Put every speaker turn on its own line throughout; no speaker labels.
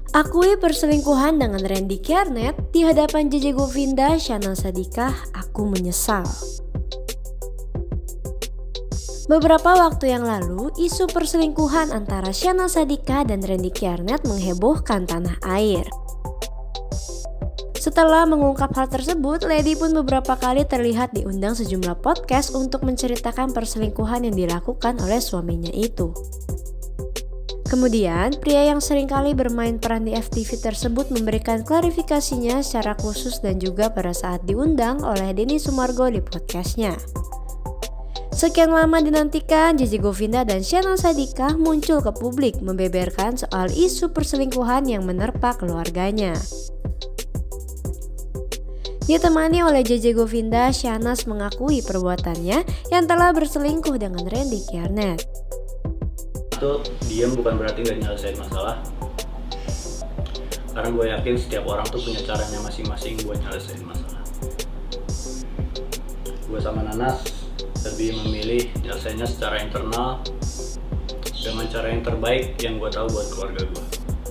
Akui perselingkuhan dengan Randy Kiernet di hadapan JJ Govinda, Syahnaz Sadiqah, aku menyesal. Beberapa waktu yang lalu, isu perselingkuhan antara Syahnaz Sadiqah dan Randy Kiernet menghebohkan tanah air. Setelah mengungkap hal tersebut, Lady pun beberapa kali terlihat diundang sejumlah podcast untuk menceritakan perselingkuhan yang dilakukan oleh suaminya itu. Kemudian, pria yang seringkali bermain peran di FTV tersebut memberikan klarifikasinya secara khusus dan juga pada saat diundang oleh Denny Sumargo di podcastnya. Sekian lama dinantikan, JJ Govinda dan Syahnaz Sadiqah muncul ke publik membeberkan soal isu perselingkuhan yang menerpa keluarganya. Ditemani oleh JJ Govinda, Syahnaz mengakui perbuatannya yang telah berselingkuh dengan Randy Kiernet.
Itu diam bukan berarti gak nyelesain masalah, karena gue yakin setiap orang tuh punya caranya masing-masing buat nyelesain masalah. Gue sama Nanas lebih memilih nyelesainnya secara internal dengan cara yang terbaik yang gue tahu buat keluarga gue.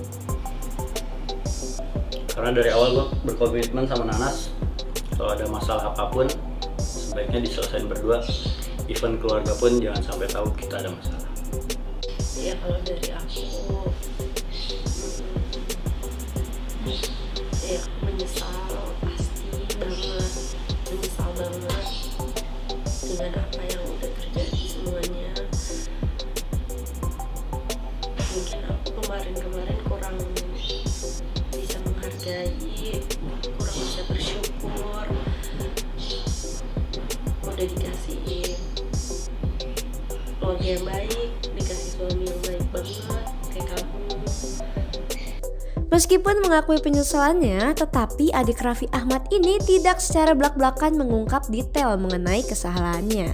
Karena dari awal gue berkomitmen sama Nanas, kalau ada masalah apapun sebaiknya diselesain berdua, even keluarga pun jangan sampai tahu kita ada masalah.
Ya kalau dari aku, ya menyesal pasti banget, menyesal banget dengan apa yang udah terjadi semuanya. Mungkin aku kemarin kurang bisa menghargai, kurang bisa bersyukur, udah dikasih keluarga yang baik, dikasih suami yang baik banget kayak kamu.
Meskipun mengakui penyesalannya, tetapi adik Raffi Ahmad ini tidak secara belak-belakan mengungkap detail mengenai kesalahannya.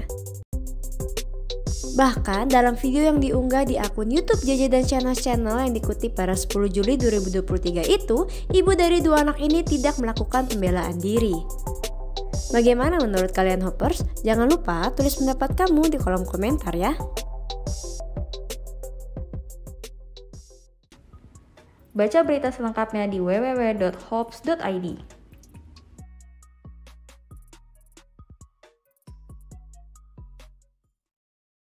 Bahkan dalam video yang diunggah di akun YouTube JJ dan Syahnaz Channel yang dikutip pada 10 Juli 2023 itu, ibu dari dua anak ini tidak melakukan pembelaan diri. Bagaimana menurut kalian Hoppers? Jangan lupa tulis pendapat kamu di kolom komentar ya.
Baca berita selengkapnya di www.hops.id.